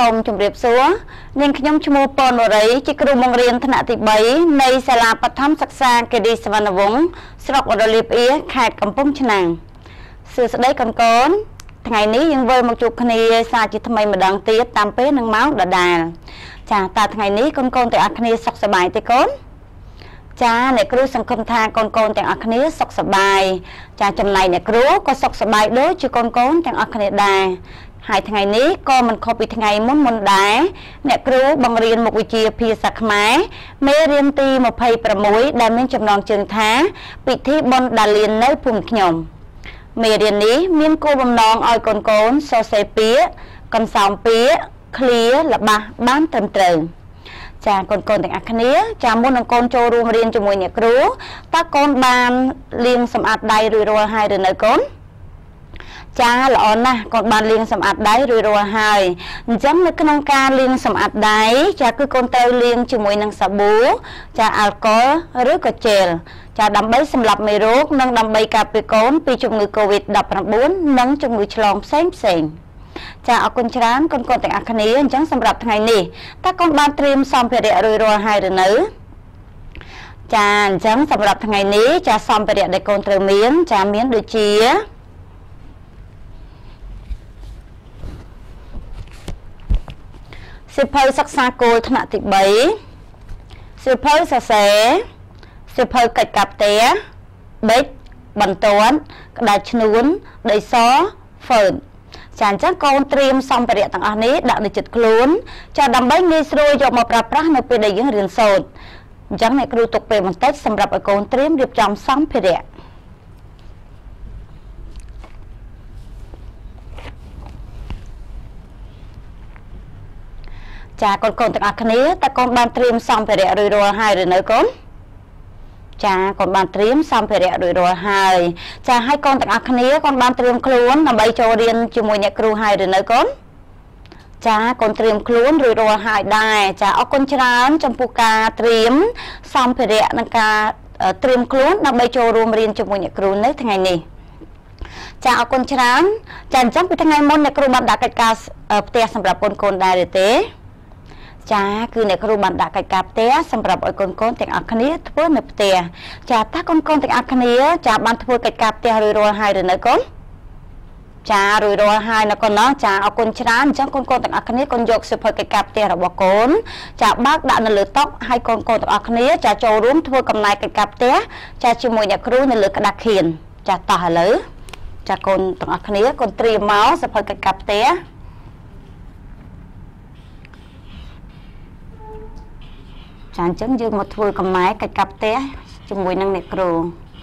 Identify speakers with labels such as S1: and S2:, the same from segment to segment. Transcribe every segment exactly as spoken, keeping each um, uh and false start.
S1: សូមជម្រាបសួរនាងខ្ញុំឈ្មោះពនវរីជាគ្រូបង្រៀនថ្នាក់ទីបីនៃសាលាបឋមសិក្សាគិរីសវណ្ណវង្សស្រុករលៀបអៀខេត្តកំពង់ឆ្នាំងសួស្តីកូនកូនថ្ងៃនេះយើងវិលមកជួបគ្នាសាជាថ្មីម្ដងទៀតតាមពេលនឹងម៉ោងដដែលចាតើថ្ងៃនេះកូនកូនទាំងអស់គ្នាសុខសប្បាយទេកូនចាអ្នកគ្រូសង្ឃឹមថាកូនកូនទាំងអស់គ្នាសុខសប្បាយចាចំណែកអ្នកគ្រូក៏សុខសប្បាយដូចជាកូនកូនទាំងអស់គ្នាដែរហើយថ្ងៃនេះក៏មិនខុសពីថ្ងៃមុនមុនដែរអ្នកគ្រូបង្រៀនមុខវិជ្ជាភាសាខ្មែរមេរៀនទីម្ភៃប្រាំមួយដែលមានចំណងជើងថាពិធីបុណ្យដាលៀននៅភូមិខ្ញុំមេរៀននេះមានគោលបំណងឲ្យកូនកូនសរសេរពាក្យកំសោមពាក្យឃ្លាល្បះបានត្រឹមត្រូវចាកូនកូនទាំងអស់គ្នាចាមុននឹងកូនចូលរួមរៀនជាមួយអ្នកគ្រូតើកូនបានលាងសម្អាតដៃរួចរាល់ហើយឬនៅកូនចាល្អណាស់កូនបានលាងសម្អាតដៃរួចរាល់ហើយអញ្ចឹងនៅក្នុងការលាងសម្អាតដៃចាគឺកូនត្រូវលាងជាមួយនឹងសាប៊ូចាអាល់កុលឬក៏ជែលចាដើម្បីសម្លាប់មេរោគនិងដើម្បីការពារកូនពីជំងឺ កូវីដ ដប់ប្រាំបួន និងជំងឺឆ្លងផ្សេងផ្សេងចាអរគុណច្រើនកូនកូនទាំងអស់គ្នាអញ្ចឹងសម្រាប់ថ្ងៃនេះតើកូនបានត្រៀមសម្ភារៈរួចរាល់ហើយឬនៅចាអញ្ចឹងសម្រាប់ថ្ងៃនេះចាសម្ភារៈដែលកូនត្រូវមានចាមានដូចជាសៀវភៅសិក្សាគោលថ្នាក់ទីបីសៀវភៅសរសេរសៀវភៅកិច្ចការផ្ទះប៊ិចបន្ទាត់ក្តារឈ្នួនដីសហ្វឺនចាអញ្ចឹងកូនត្រៀមសម្ភារៈទាំងអស់នេះដាក់នៅជិតខ្លួនចាដើម្បីងាយស្រួលយកមកប្រើប្រាស់នៅពេលដែលយើងរៀនសូត្រអញ្ចឹងអ្នកគ្រូទុកពេលបន្តិចសម្រាប់ឲ្យកូនត្រៀមរៀបចំសម្ភារៈចាកូនកូនទាំងអស់គ្នាតើកូនបានត្រៀមសម្ភារៈរួចរាល់ហើយឬនៅកូនចាកូនបានត្រៀមសម្ភារៈរួចរាល់ហើយចាហើយកូនទាំងអស់គ្នាកូនបានត្រៀមខ្លួនដើម្បីចូលរៀនជាមួយអ្នកគ្រូហើយឬនៅកូនចាកូនត្រៀមខ្លួនរួចរាល់ហើយដែរចាអរគុណច្រើនចំពោះការត្រៀមសម្ភារៈនិងការត្រៀមខ្លួនដើម្បីចូលរួមរៀនជាមួយអ្នកគ្រូនៅថ្ងៃនេះចាអរគុណច្រើនចាអញ្ចឹងពីថ្ងៃមុនអ្នកគ្រូបានដាក់កិច្ចការផ្ទះសម្រាប់កូនកូនដែរទេចាគឺអ្នកគ្រូបានដាក់កិច្ចការផ្ទះសម្រាប់ឲ្យកូនកូនទាំងអស់គ្នាធ្វើនៅផ្ទះចាតើកូនកូនទាំងអស់គ្នាចាបានធ្វើកិច្ចការផ្ទះរួចរាល់ហើយឬនៅកូនចារួចរាល់ហើយនៅកូនណោះចាអរគុណច្រើនអញ្ចឹងកូនកូនទាំងអស់គ្នាកូនយកសៀវភៅកិច្ចការផ្ទះរបស់កូនចាបើកដាក់នៅលើតុហើយកូនកូនទាំងអស់គ្នាចាចូលរួមធ្វើកំណែកិច្ចការផ្ទះចាជាមួយអ្នកគ្រូនៅលើក្តារខៀនចាតោះឥឡូវចាកូនទាំងអស់គ្នាកូនត្រៀមមកសៀវភៅកិច្ចការផ្ទះចាអញ្ចឹងយើងមកធ្វើកំណែកិច្ចការផ្ទះជាមួយនឹងអ្នកគ្រូ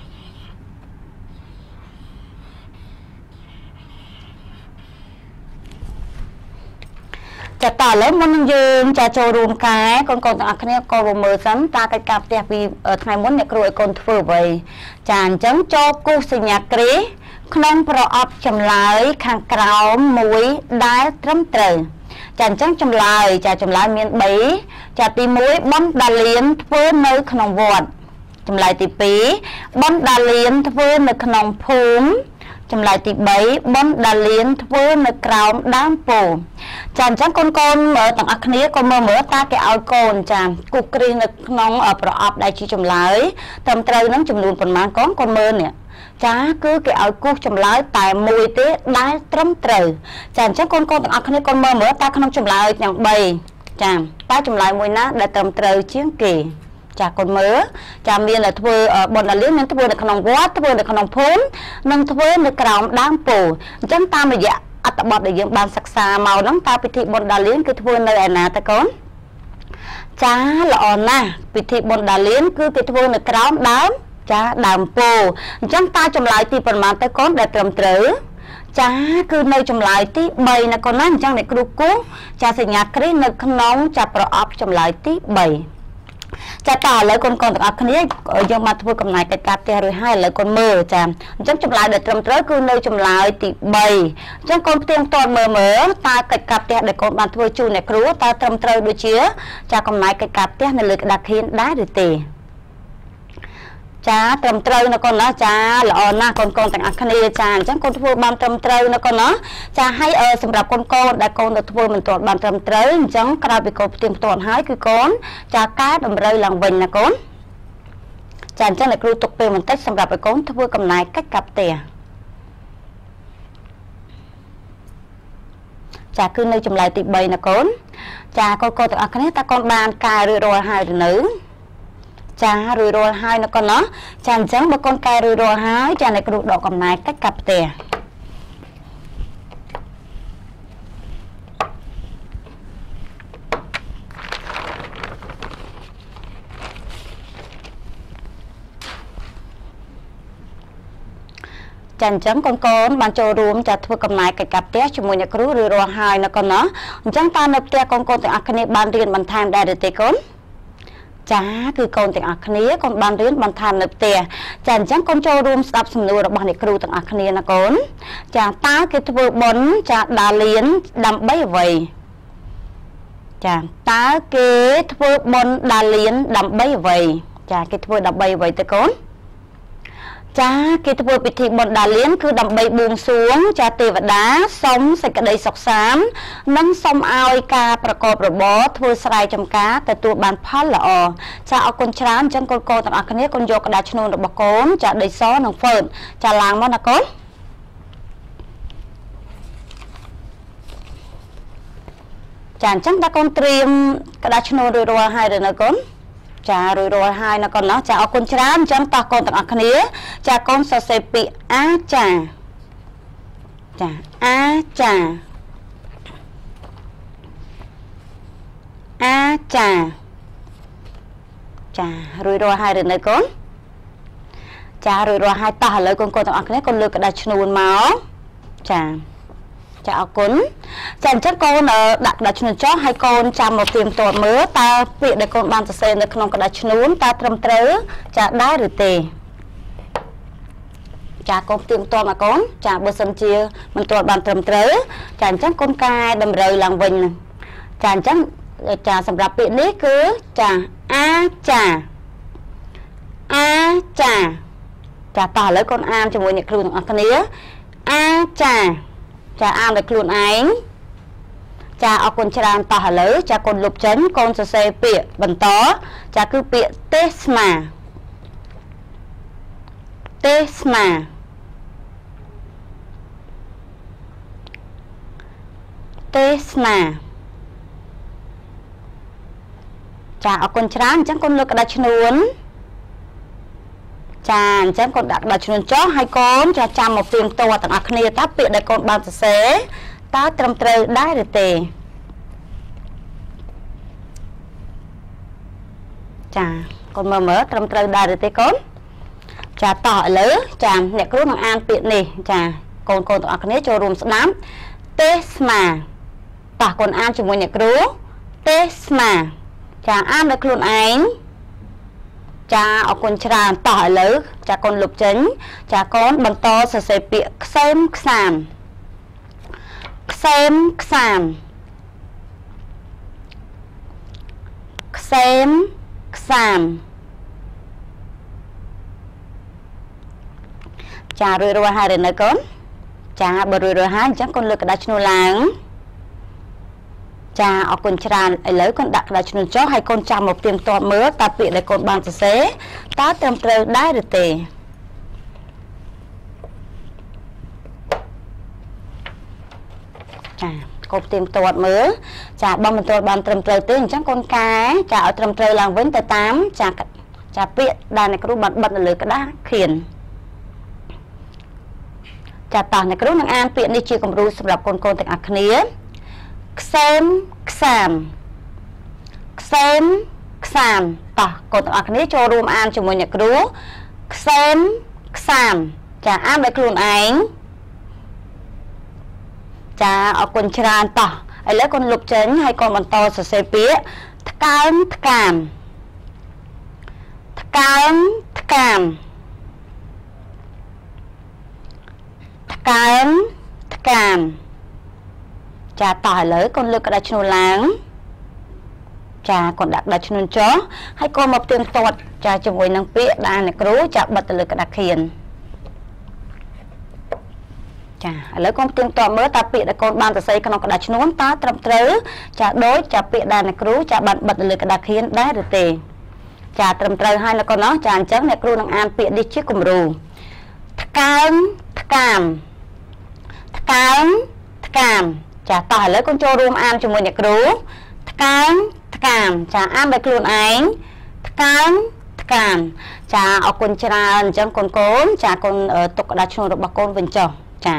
S1: ចាតើឥឡូវមុននឹងយើងចាចូលរួមកែកូនកូនទាំងអស់គ្នាក៏មើលសិនតើកិច្ចការផ្ទះពីថ្ងៃមុនអ្នកគ្រូឲ្យកូនធ្វើអ្វីចាអញ្ចឹងចូលគូសសញ្ញាក្រេក្នុងប្រអប់ចម្លើយខាងក្រោមមួយដែលត្រឹមត្រូវចាអញ្ចឹងចម្លើយចាចម្លើយមានបីចាទីមួយបុណ្យដាលៀនធ្វើនៅក្នុងវត្តចម្លើយទីពីរបុណ្យដាលៀនធ្វើនៅក្នុងភូមិចម្លើយទីបីបុណ្យដាលៀនធ្វើនៅក្រោមដើមពោធិ៍ចាអញ្ចឹងកូនកូនទាំងអស់គ្នាក៏មើលមើលតើគេឲ្យកូនចាគូគ្រីនៅក្នុងប្រអប់ដែលជាចម្លើយត្រឹមត្រូវនឹងចំនួនប៉ុន្មានកូនកូនមើលនេះចាគឺគេឲ្យគូសចម្លើយតែមួយទេដែលត្រឹមត្រូវចាអញ្ចឹងកូនកូនទាំងអស់គ្នាកូនមើលមើលតើក្នុងចម្លើយទាំងបីចាតើចម្លើយមួយណាដែលត្រឹមត្រូវជាងគេចាកូនមើលចាមានតែធ្វើបុណ្យដាលៀនមានធ្វើនៅក្នុងវត្តធ្វើនៅក្នុងភូមិនិងធ្វើនៅក្រោមដើមពោធិ៍អញ្ចឹងតាមរយៈអត្ថបទដែលយើងបានសិក្សាមកហ្នឹងតើពិធីបុណ្យដាលៀនគឺធ្វើនៅឯណាតើកូនចាល្អណាស់ពិធីបុណ្យដាលៀនគឺគេធ្វើនៅក្រោមដើមចាដើមពោធិ៍អញ្ចឹងតើចម្លើយទីប៉ុន្មានទៅកូនដែលត្រឹមត្រូវចាគឺនៅចម្លើយទីបីណាកូនណាអញ្ចឹងអ្នកគ្រូគូចាសញ្ញាគ្រីនៅក្នុងចាប្រអប់ចម្លើយទីបីចាតើឥឡូវកូនកូនទាំងអស់គ្នាយើងបានធ្វើកំណែកិច្ចការផ្ទះរួចហើយឥឡូវកូនមើលចាអញ្ចឹងចម្លើយដែលត្រឹមត្រូវគឺនៅចម្លើយទីបីអញ្ចឹងកូនផ្ទៀងផ្ទាត់មើលមើលតើកិច្ចការផ្ទះដែលកូនបានធ្វើជូនអ្នកគ្រូតើត្រឹមត្រូវដូចជាចាកំណែកិច្ចការផ្ទះនៅលើក្តារខៀនដែរឬទេចាត្រឹមត្រូវណាកូនណាចាល្អណាស់កូនកូនទាំងអស់គ្នាចាអញ្ចឹងកូនធ្វើបានត្រឹមត្រូវណាកូនណាចាហើយសម្រាប់កូនកូនដែលកូនទៅធ្វើមិនទាន់បានត្រឹមត្រូវអញ្ចឹងក្រោយពីកូនផ្ទៀងផ្ទាត់ហើយគឺកូនចាកែតម្រូវឡើងវិញណាកូនចាអញ្ចឹងអ្នកគ្រូទុកពេលបន្តិចសម្រាប់ឲ្យកូនធ្វើកំណែកិច្ចកាប់ផ្ទះចាគឺនៅចម្លើយទី3ណាកូនចាកូនកូនទាំងអស់គ្នាតើកូនបានកែរួចរាល់ហើយឬនៅចារួចរាល់ហើយណាកូនណាចាអញ្ចឹងបើកូនកែរួចរាល់ហើយចាអ្នកគ្រូដកកំណែកិច្ចកាប់ផ្ទះចាអញ្ចឹងកូនកូនបានចូលរួមចាធ្វើកំណែកិច្ចការផ្ទះជាមួយអ្នកគ្រូឬរាល់ហើយណាកូនណាអញ្ចឹងតើនៅផ្ទះកូនកូនទាំងអស់គ្នាបានរៀនបន្ថែមដែរឬទេកូនចាគឺកូនទាំងអស់គ្នាកូនបានរៀនបន្ថែមនៅផ្ទះចាអញ្ចឹងកូនចូលរួមស្ដាប់សំណួររបស់អ្នកគ្រូទាំងអស់គ្នាណាកូនចាតើគេធ្វើបុណ្យចាដាលៀនដើម្បីអ្វីចាតើគេធ្វើបុណ្យដាលៀនដើម្បីអ្វីចាគេធ្វើដើម្បីអ្វីទៅកូនចាគេធ្វើពិធីបុណ្យដាលៀនគឺដើម្បីបួងសួងចាទេវតាសុំសេចក្តីសុខសាន្តនិងសុំឲ្យការប្រកបរបរធ្វើស្រែចម្ការទទួលបានផលល្អចាអរគុណច្រើនអញ្ចឹងកូនកូនទាំងអស់គ្នាកូនយកក្តារឈ្នួនរបស់កូនចាដីសនិងហ្វឺនចាឡើងមកណាកូនចាអញ្ចឹងតើកូនត្រៀមក្តារឈ្នួនរួចរាល់ហើយឬនៅកូនចារួចរាល់ហើយណាកូនណាចាអរគុណច្រើនអញ្ចឹងតោះកូនទាំងអស់គ្នាចាកូនសរសេរពាក្យអាចាចាអាចាអាចាចារួចរាល់ហើយឬនៅកូនចារួចរាល់ហើយតោះឥឡូវកូនកូនទាំងអស់គ្នាកូនលើកក្តារឈ្នួនមកចាចាអរគុណចាអញ្ចឹងកូនដាក់ក្តារឈ្នួនចុះហើយកូនចាំមកទៀងទាត់មើលតើពាក្យដែលកូនបានសរសេរនៅក្នុងក្តារឈ្នួនតើត្រឹមត្រូវចាដែរឬទេចាកូនទៀងទាត់មកកូនចាបើសិនជាមិនទាន់បានត្រឹមត្រូវចាអញ្ចឹងកូនកែតម្រូវឡើងវិញចាអញ្ចឹងចាសម្រាប់ពាក្យនេះគឺចាអាចាអាចាចាតោះឥឡូវកូនអានជាមួយអ្នកគ្រូទាំងអស់គ្នាអាចាចាអានដោយខ្លួនឯងចាអរគុណច្រើនតោះឥឡូវចាកូនលុបចេញកូនសរសេរពាក្យបន្តចាគឺពាក្យទេសនាទេសនាទេសនាចាអរគុណច្រើនអញ្ចឹងកូនលើកក្តារឈ្នួនចាអញ្ចឹងកូនដាក់ក្តារឈ្នួនចុះហើយកូនចាចាំមកព្រៀងផ្ទាត់ទាំងអស់គ្នាតើពាក្យដែលកូនបានសរសេរតើត្រឹមត្រូវដែរឬទេចាកូនមើលមើលត្រឹមត្រូវដែរឬទេកូនចាតោះឥឡូវចាអ្នកគ្រូនឹងអានពាក្យនេះចាកូនកូនទាំងអស់គ្នាចូលរួមស្ដាប់ទេសនាតោះកូនអានជាមួយអ្នកគ្រូទេសនាចាអានដោយខ្លួនឯងចាអរគុណច្រើនតោះឥឡូវចាកូនលុបចេញចាកូនបន្តសរសេរពាក្យខ្សែមខ្សាមខ្សែមខ្សាមខ្សែមខ្សាមចារួចរាល់ហើយឬនៅកូនចាបើរួចរាល់ហើយអញ្ចឹងកូនលើកក្តារឈ្នួលឡើងចាអរគុណច្រើនឥឡូវកូនដាក់ក្តារឈ្នួលចុះហើយកូនចាំមកផ្ទៀងផ្ទាត់មើលតើពាក្យដែលកូនបានសរសេរតើត្រឹមត្រូវដែរឬទេចាកូនផ្ទៀងផ្ទាត់មើលចាបើមិនទាន់បានត្រឹមត្រូវទេអញ្ចឹងកូនកែចាឲ្យត្រឹមត្រូវឡើងវិញទៅតាមចាចាពាក្យដែលអ្នកគ្រូបានបិទនៅលើក្តារខៀនចាតោះអ្នកគ្រូនឹងអានពាក្យនេះជាគំរូសម្រាប់កូនកូនទាំងអស់គ្នាខ្សែមខ្សាមខ្សែមខ្សាមតោះកូនទាំងអស់គ្នាចូលរួមអានជាមួយអ្នកគ្រូខ្សែមខ្សាមចាអានដោយខ្លួនឯងចាអរគុណច្រើនតោះឥឡូវកូនលុបចេញហើយកូនបន្តសរសេរពាក្យថ្កើមថ្កាមថ្កើមថ្កាមថ្កើមថ្កាមចាតោះឥឡូវកូនលើកក្តារឈ្នួលឡើងចាគាត់ដាក់ក្តារឈ្នួនចុះហើយកូនមកផ្ទៀងផ្ទាត់ចាជាមួយនឹងពាក្យដែលអ្នកគ្រូចាបិទទៅលើក្តារខៀនចាឥឡូវកូនផ្ទៀងផ្ទាត់មើលតើពាក្យដែលកូនបានសរសេរក្នុងក្តារឈ្នួនតើត្រឹមត្រូវចាដូចចាពាក្យដែលអ្នកគ្រូចាបានបិទទៅលើក្តារខៀនដែរឬទេចាត្រឹមត្រូវហើយលោកកូនណោះចាអញ្ចឹងអ្នកគ្រូនឹងអានពាក្យនេះជាគំរូថ្កើងថ្កាមថ្កើងថ្កាមចាតោះឥឡូវកូនចូលរួមអានជាមួយអ្នកគ្រូថ្កើងថ្កាមចាអានដោយខ្លួនឯងថ្កើងថ្កាមចាអរគុណច្រើនអញ្ចឹងកូនកូនចាកូនទុកក្តារឈ្នួនរបស់កូនវិញចុះចា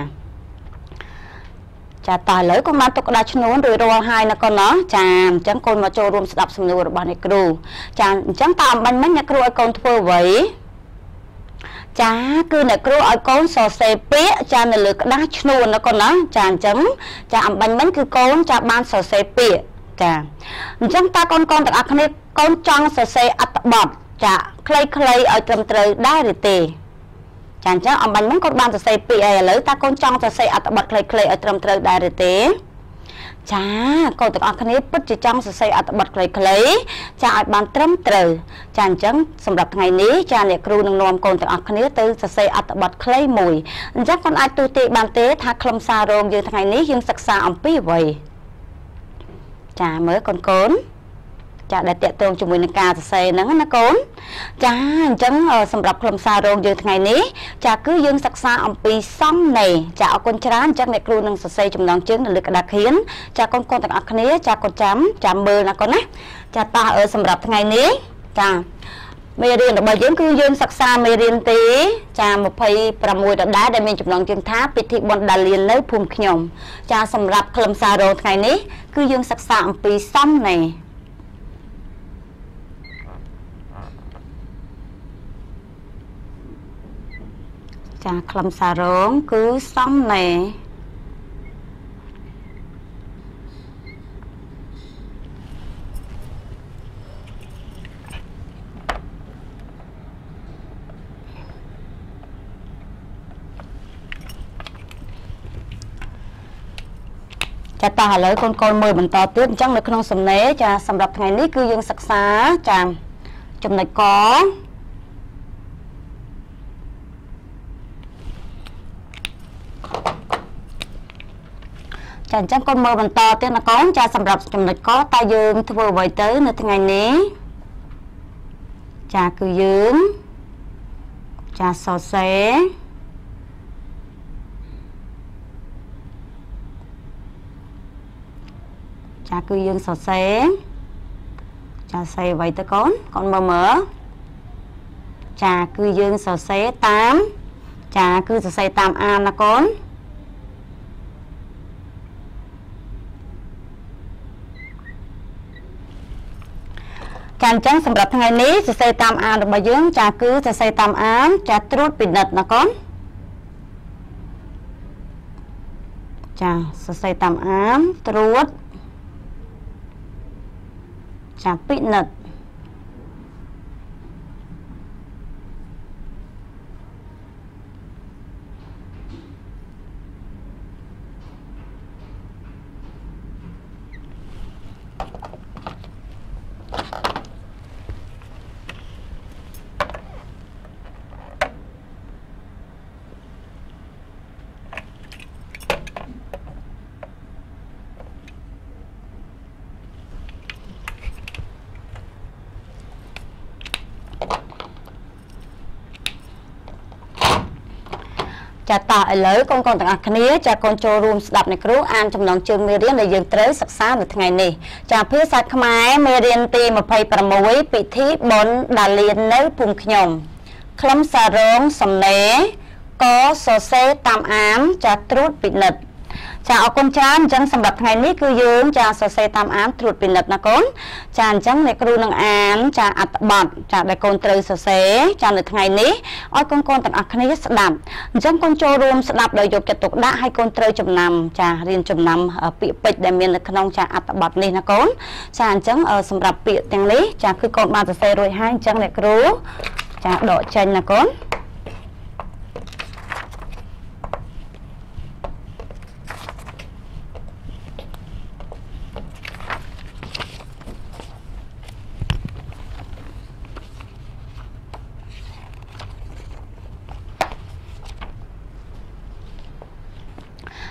S1: ចាតោះឥឡូវកូនបានទុកក្តារឈ្នួនរួចរាល់ហើយណាកូនណោះចាអញ្ចឹងកូនមកចូលរួមស្ដាប់សំណួររបស់អ្នកគ្រូចាអញ្ចឹងតើអំបញ្ញមិញអ្នកគ្រូឲ្យកូនធ្វើអ្វីចាគឺអ្នកគ្រូឲ្យកូនសរសេរពាក្យចានៅលើក្តារឈ្នួនណាកូនណាចាអញ្ចឹងចាអំបញ្ញមិញគឺកូនចាបានសរសេរពាក្យចាអញ្ចឹងតើកូនកូនទាំងអស់គ្នាកូនចង់សរសេរអត្ថបទចាខ្លីៗឲ្យត្រឹមត្រូវដែរឬទេចាអញ្ចឹងអំបញ្ញមិញកូនបានសរសេរពាក្យហើយឥឡូវតើកូនចង់សរសេរអត្ថបទខ្លីៗឲ្យត្រឹមត្រូវដែរឬទេចាកូនទាំងអស់គ្នាពិតជាចង់សរសេរអត្ថបទខ្លីៗចាឲ្យបានត្រឹមត្រូវចាអញ្ចឹងសម្រាប់ថ្ងៃនេះចាអ្នកគ្រូនឹងនាំកូនទាំងអស់គ្នាទៅសរសេរអត្ថបទខ្លីមួយអញ្ចឹងកូនអាចទូទាយបានទេថាខ្លឹមសាររងយើងថ្ងៃនេះយើងសិក្សាអំពីអ្វីចាមើលកូនកូនចាដែលតេតងជាមួយនឹងការសរសេរហ្នឹងណាកូនចាអញ្ចឹងសម្រាប់ខ្លឹមសាររងយើងថ្ងៃនេះចាគឺយើងសិក្សាអំពីសំណេរចាអរគុណច្រើនអញ្ចឹងអ្នកគ្រូនឹងសរសេរចំណងជើងនៅលើក្តារខៀនចាកូនកូនទាំងអស់គ្នាចាកូនចាំចាំមើលណាកូនណាចាតោះសម្រាប់ថ្ងៃនេះចាមេរៀនរបស់យើងគឺយើងសិក្សាមេរៀនទីចាម្ភៃប្រាំមួយដដែលដែលមានចំណងជើងថាពិធីបុណ្យដាលៀននៅភូមិខ្ញុំចាសម្រាប់ខ្លឹមសាររងថ្ងៃនេះគឺយើងសិក្សាអំពីសំណេរចាខ្លឹមសាររងគឺសំណេរចាតោះឥឡូវកូនកូនមើលបន្តទៀតអញ្ចឹងនៅក្នុងសំណេរចាសម្រាប់ថ្ងៃនេះគឺយើងសិក្សាចាចំណុចកចាអញ្ចឹងកូនមើលបន្តទៀតណាកូនចាសម្រាប់ចំណុចកតើយើងធ្វើអ្វីទៅនៅថ្ងៃនេះចាគឺយើងចាសរសេរចាគឺយើងសរសេរចាសរសេរអ្វីទៅកូនកូនមើលមើលចាគឺយើងសរសេរតាមចាគឺសរសេរតាមអានណាកូនចាអញ្ចឹងសម្រាប់ថ្ងៃនេះសរសេរតាមអានរបស់យើងចាគឺសរសេរតាមអានចាត្រួតពិនិត្យណាកូនចាសរសេរតាមអានត្រួតចាពិនិត្យចាតោះឥឡូវកូនកូនទាំងអស់គ្នាចាកូនចូលរួមស្ដាប់អ្នកគ្រូអានចំណងជើងមេរៀនដែលយើងត្រូវសិក្សានៅថ្ងៃនេះចាភាសាខ្មែរមេរៀនទីម្ភៃប្រាំមួយពិធីបុណ្យដាលៀននៅភូមិខ្ញុំខ្លឹមសាររងសំណេរកសរសេរតាមអានចាត្រួតពិនិត្យចាអរគុណច្រើនអញ្ចឹងសម្រាប់ថ្ងៃនេះគឺយើងចាសរសេរតាមអានត្រួតពិនិត្យណាកូនចាអញ្ចឹងអ្នកគ្រូនឹងអានចាអត្ថបទចាដែលកូនត្រូវសរសេរចានៅថ្ងៃនេះឲ្យកូនកូនទាំងអស់គ្នាស្ដាប់អញ្ចឹងកូនចូលរួមស្ដាប់ដោយយកចិត្តទុកដាក់ហើយកូនត្រូវចំណាំចារៀនចំណាំពាក្យពេចន៍ដែលមាននៅក្នុងចាអត្ថបទនេះណាកូនចាអញ្ចឹងសម្រាប់ពាក្យទាំងនេះចាគឺកូនបានសរសេររួចហើយអញ្ចឹងអ្នកគ្រូចាដកចេញណាកូន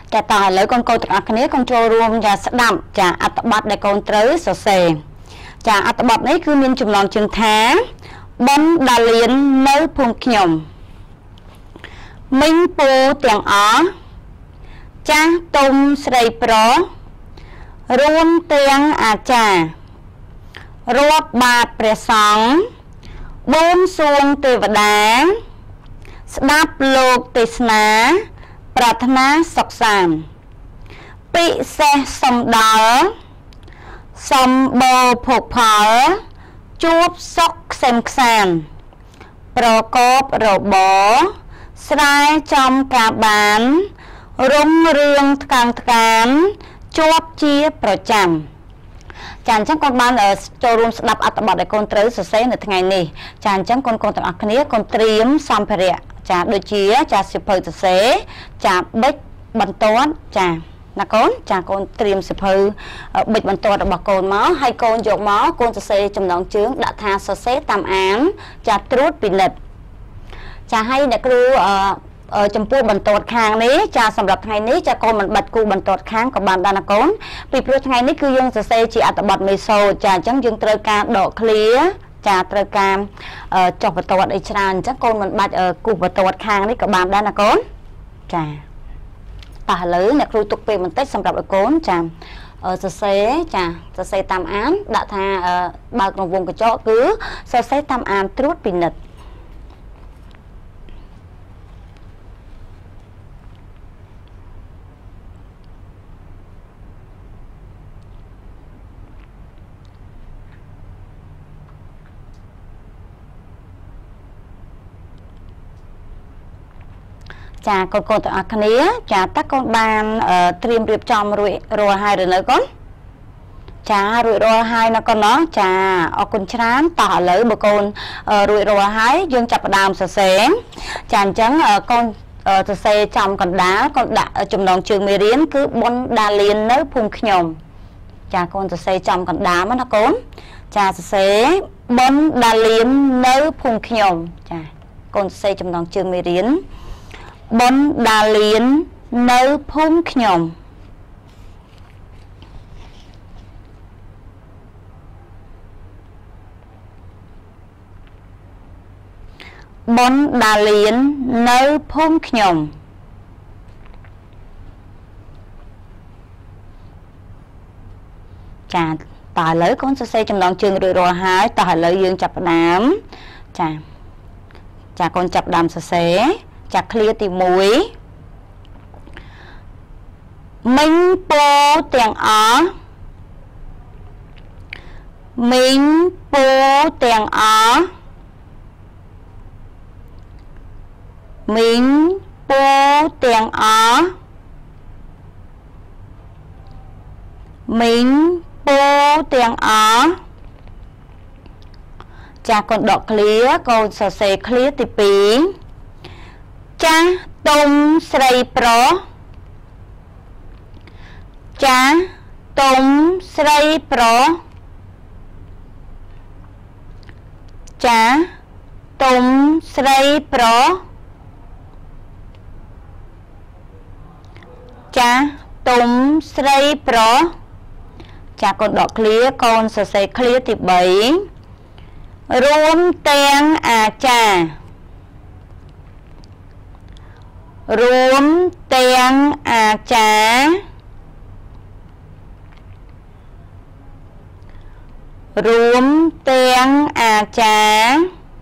S1: ចាតើឥឡូវកូនកូនទាំងអស់គ្នាកូនចូលរួមចាស្ដាប់ចាអត្ថបទដែលកូនត្រូវសរសេរចាអត្ថបទនេះគឺមានចំណងជើងថាបនដាលៀននៅភូមិខ្ញុំមីងពូទាំងអស់ចាស់ទុំស្រីប្រុសរួមទាំងអាចារ្យរាប់បាតព្រះសង្ឃបួងសួងទេវតាស្ដាប់លោកទេសនាប្រាថ្នាសុខសាន្តពិសេសសំដល់សម្បូរភោគផលជួបសុខក្សេមក្សាន្តប្រកបរបរស្រែចំការបានរុងរឿងថ្កើងថ្កានជាប់ជាប្រចាំចាអញ្ចឹងកូនបានចូលរួមស្ដាប់អត្ថបទដែលកូនត្រូវសរសេរនៅថ្ងៃនេះចាអញ្ចឹងកូនកូនទាំងអស់គ្នាកូនត្រៀមសម្ភារៈចាដូចជាចាសៀវភៅសរសេរចាប៊ិចបន្ទាត់ចាណាកូនចាកូនត្រៀមសៀវភៅប៊ិចបន្ទាត់របស់កូនមកហើយកូនយកមកកូនសរសេរចំណងជើងដាក់ថាសរសេរតាមអានចាត្រួតពិនិត្យចាឲ្យអ្នកគ្រូអឺចំពោះបន្ទាត់ខាងនេះចាសម្រាប់ថ្ងៃនេះចាកូនមិនបិទគូបន្ទាត់ខាងក៏បានដែរណាកូនពីព្រោះថ្ងៃនេះគឺយើងសរសេរជាអត្ថបទមេសូតចាអញ្ចឹងយើងត្រូវការដកឃ្លាចាត្រូវការចុះបន្ទាត់អីច្រើនអញ្ចឹងកូនមិនបាច់គូបន្ទាត់ខាងនេះក៏បានដែរណាកូនចាតោះឥឡូវអ្នកគ្រូទុកពេលបន្តិចសម្រាប់ឲ្យកូនចាសរសេរចាសរសេរតាមអានដាក់ថាបើកក្នុងវងកញ្ចក់គឺសរសេរតាមអានត្រួតពិនិត្យចាកូនកូនទាំងអស់គ្នាចាតើកូនបានត្រៀមរៀបចំរួចរាល់ហើយឬនៅកូនចារួចរាល់ហើយណាកូនណោះចាអរគុណច្រើនតោះឥឡូវបើកូនរួចរាល់ហើយយើងចាប់ផ្ដើមសរសេរចាអញ្ចឹងកូនសរសេរចំកណ្ដាលកូនដាក់ចំណងជើងមេរៀនគឺបុណ្យដាលៀននៅភូមិខ្ញុំចាកូនសរសេរចំកណ្ដាលមកណាកូនចាសរសេរបុណ្យដាលៀននៅភូមិខ្ញុំចាកូនសរសេរចំណងជើងមេរៀនបុណ្យដាលៀននៅភូមិខ្ញុំបុណ្យដាលៀននៅភូមិខ្ញុំចាតើឥឡូវកូនសរសេរចំណងជើងរួចរាល់ហើយតោះឥឡូវយើងចាប់ផ្ដើមចាចាកូនចាប់ផ្ដើមសរសេរចាឃ្លាទីមួយមីងពូទាំងអស់មីងពូទាំងអស់មីងពូទាំងអស់មីងពូទាំងអស់ចាកូនដកឃ្លាកូនសរសេរឃ្លាទីពីរចាស់ទុំស្រីប្រុសចាស់ទុំស្រីប្រុសចាស់ទុំស្រីប្រុសចាស់ទុំស្រីប្រុសចាកូនដកឃ្លាកូនសរសេរឃ្លាទីបីរួមទាំងអាចារ្យរួមទាំងអាចារ្យរួមទាំងអាចារ្យ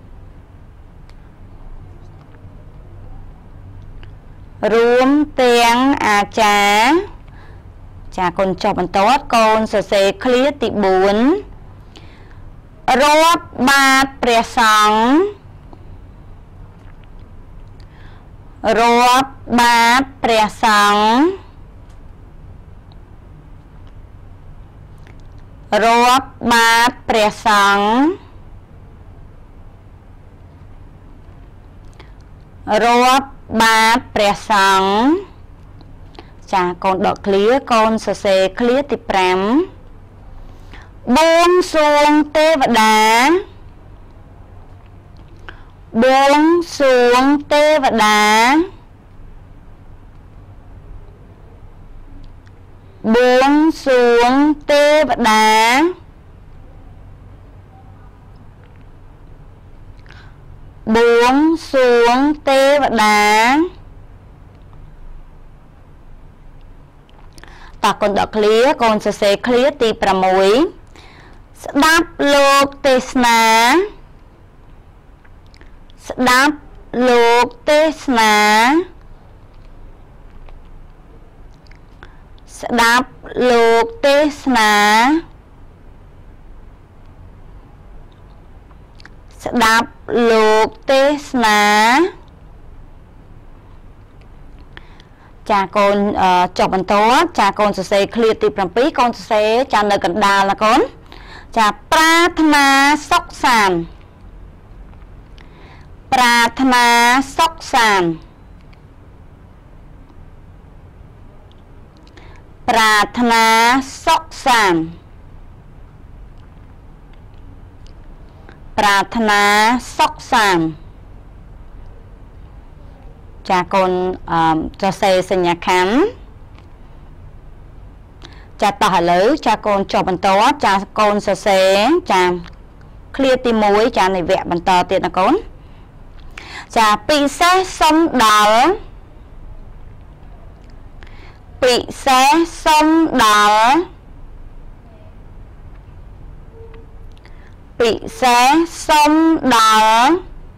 S1: រួមទាំងអាចារ្យចាកូនចុះបន្ទាត់កូនសរសេរឃ្លាទីបួនរាប់បាតព្រះសង្ឃរាប់បាតព្រះសង្ឃរាប់បាតព្រះសង្ឃរាប់បាតព្រះសង្ឃចាកូនដកឃ្លាកូនសរសេរឃ្លាទីប្រាំបួងសួងទេវតាបួងសួងទេវតាបួងសួងទេវតាបួងសួងទេវតាតើកូនដកឃ្លាកូនសរសេរឃ្លាទី6ស្ដាប់លោកទេសនាស្ដាប់លោកទេសនាស្ដាប់លោកទេសនាស្ដាប់លោកទេសនាចាកូនចុះបន្តចាកូនសរសេរឃ្លាទី7កូនសរសេរចានៅកណ្ដាលណាកូនចាប្រាថ្នាសុខសាន្តប្រាថ្នាសុខសាន្តប្រាថ្នាសុខសាន្តប្រាថ្នាសុខសាន្តចាកូនអឺសរសេរសញ្ញាខណ្ឌចាតោះឥឡូវចាកូនចុះបន្តចាកូនសរសេរចាឃ្លាទី1ចានៃវគ្គបន្តទៀតណាកូនចាពិសេសសុំដល់ពិសេសសុំដល់ពិសេសសុំដល់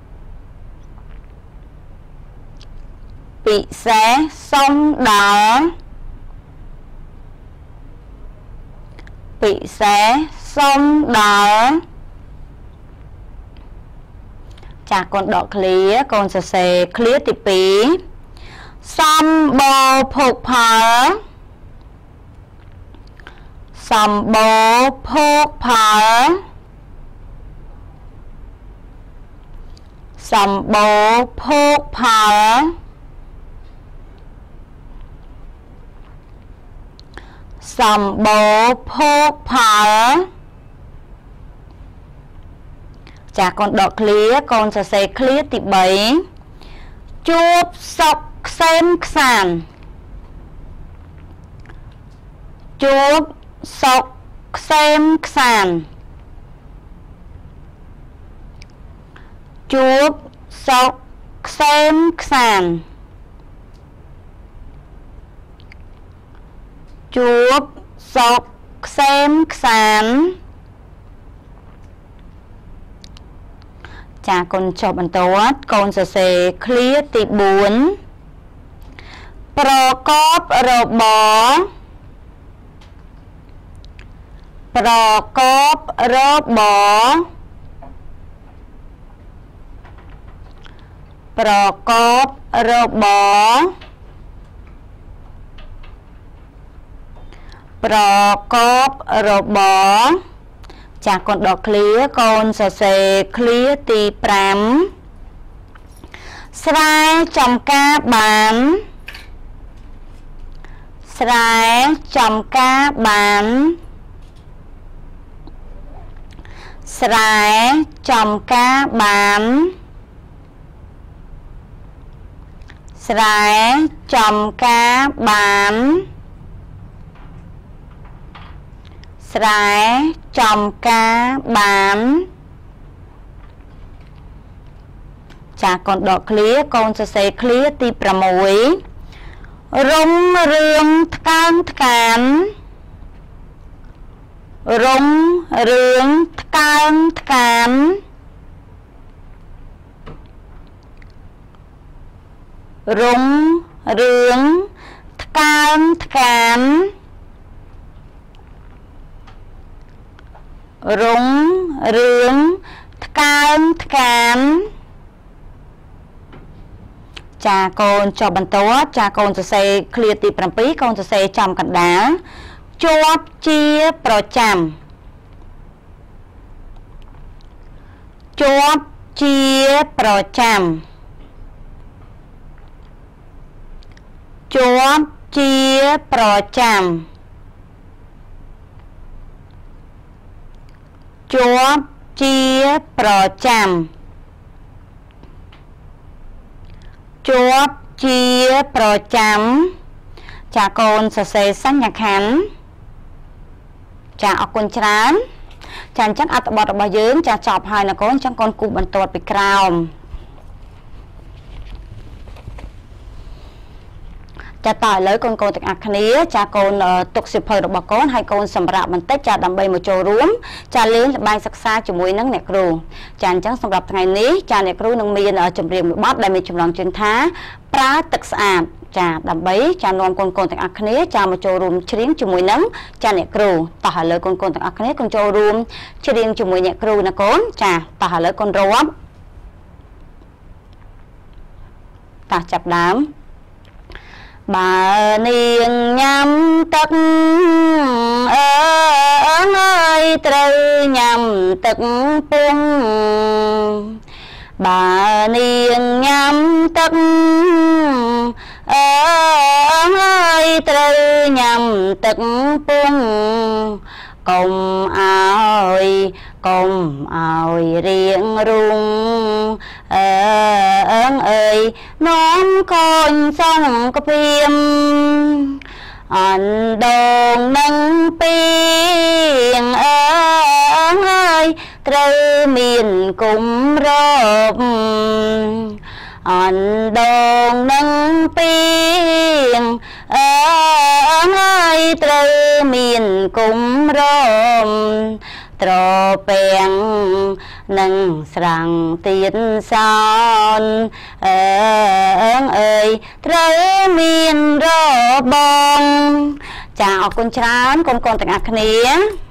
S1: ពិសេសសុំដល់ពិសេសសុំដល់ចាកូនដកឃ្លាកូនសរសេរឃ្លាទី2សម្បូរភោគផលសម្បូរភោគផលសម្បូរភោគផលសម្បូរភោគផលចាកូនដកឃ្លាកូនសរសេរឃ្លាទី3ជួបសុខក្សែមខ្សាន្តជួបសុខក្សែមខ្សាន្តជួបសុខក្សែមខ្សាន្តជួបសុខក្សែមខ្សាន្តចាកូនចុះបន្តកូនសរសេរឃ្លាទី4ប្រកបរបរប្រកបរបរប្រកបរបរប្រកបរបរចាកូនដកឃ្លាកូនសរសេរឃ្លាទី5ស្រែចំការបានស្រែចំការបានស្រែចំការបានស្រែចំការបានស្រែចំការបានចាកូនដកឃ្លាកូនសរសេរឃ្លាទី6រុងរឿងថ្កើងថ្កានរុងរឿងថ្កើងថ្កានរុងរឿងថ្កើងថ្កានរុងរឿងថ្កើងថ្កានចាកូនចុះបន្តចាកូនសរសេរឃ្លាទី7កូនសរសេរចំកណ្ដាលជាប់ជាប្រចាំជាប់ជាប្រចាំជាប់ជាប្រចាំជាប់ជាប្រចាំជាប់ជាប្រចាំចាកូនសរសេរសញ្ញាខណ្ឌចាអរគុណច្រើនចាអញ្ចឹងអត្ថបទរបស់យើងចាចប់ហើយណាកូនអញ្ចឹងកូនគូបន្ទាត់ពីក្រោមចាតើឥឡូវកូនកូនទាំងអស់គ្នាចាកូនទុកសិភៅរបស់កូនហើយកូនសម្រាប់បន្តិចចាដើម្បីមកចូលរួមចាលេងល្បែងសិក្សាជាមួយនឹងអ្នកគ្រូចាអញ្ចឹងសម្រាប់ថ្ងៃនេះចាអ្នកគ្រូនឹងមានចម្រៀងមួយបទដែលមានចំណងជើងថាប្រើទឹកស្អាតចាដើម្បីចានាំកូនកូនទាំងអស់គ្នាចាមកចូលរួមច្រៀងជាមួយនឹងចាអ្នកគ្រូតោះឥឡូវកូនកូនទាំងអស់គ្នាកូនចូលរួមច្រៀងជាមួយអ្នកគ្រូណាកូនចាតោះឥឡូវកូនរាប់តោះចាប់ដើមបើនាងញ៉ាំទឹកអើអើយត្រូវញ៉ាំទឹកពុំបើនាងញ៉ាំទឹកអើអើយត្រូវញ៉ាំទឹកពុំកុំអើយកុំអើយរៀងរុងអើអើអើយនាំកូនសង្កព្រាមអនដងនឹងពីងអើអើយត្រូវមានគុំរបអនដងនឹងពីងអើអើយត្រូវមានគុំរមត្រពាំងនឹងស្រាំងទៀតសោនអើអើយត្រូវមានរបងចាអរគុណច្រើនកូនកូនទាំងអស់គ្នា